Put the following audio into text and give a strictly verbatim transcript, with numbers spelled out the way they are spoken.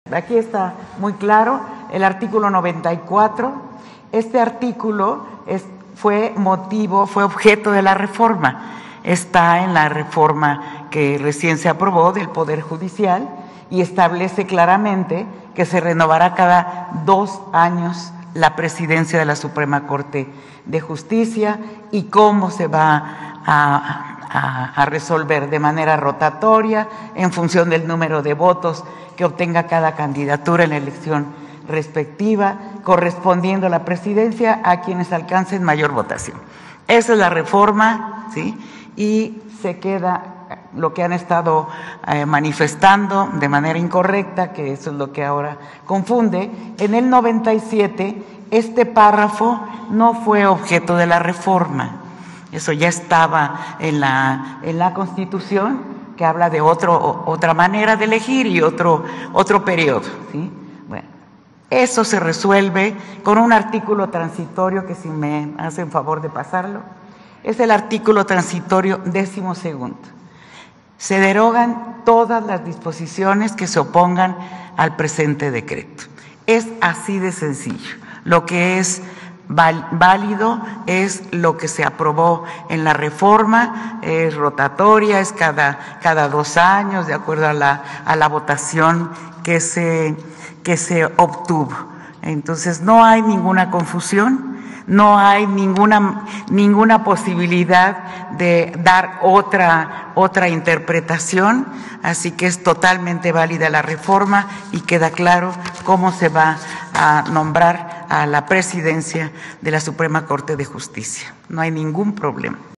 Aquí está muy claro el artículo noventa y cuatro. Este artículo es, fue motivo, fue objeto de la reforma. Está en la reforma que recién se aprobó del Poder Judicial y establece claramente que se renovará cada dos años la presidencia de la Suprema Corte de Justicia y cómo se va a, a, a resolver de manera rotatoria en función del número de votos que obtenga cada candidatura en la elección respectiva, correspondiendo la presidencia a quienes alcancen mayor votación. Esa es la reforma, ¿sí? Y se queda lo que han estado eh, manifestando de manera incorrecta, que eso es lo que ahora confunde. En el noventa y siete, este párrafo no fue objeto de la reforma. Eso ya estaba en la, en la Constitución, que habla de otro, otra manera de elegir y otro, otro periodo, ¿sí? Bueno, eso se resuelve con un artículo transitorio que, si me hacen favor de pasarlo, es el artículo transitorio décimo segundo. Se derogan todas las disposiciones que se opongan al presente decreto. Es así de sencillo. Lo que es válido es lo que se aprobó en la reforma, es rotatoria, es cada, cada dos años, de acuerdo a la, a la votación que se, que se obtuvo. Entonces, no hay ninguna confusión. No hay ninguna, ninguna posibilidad de dar otra, otra interpretación, así que es totalmente válida la reforma y queda claro cómo se va a nombrar a la presidencia de la Suprema Corte de Justicia. No hay ningún problema.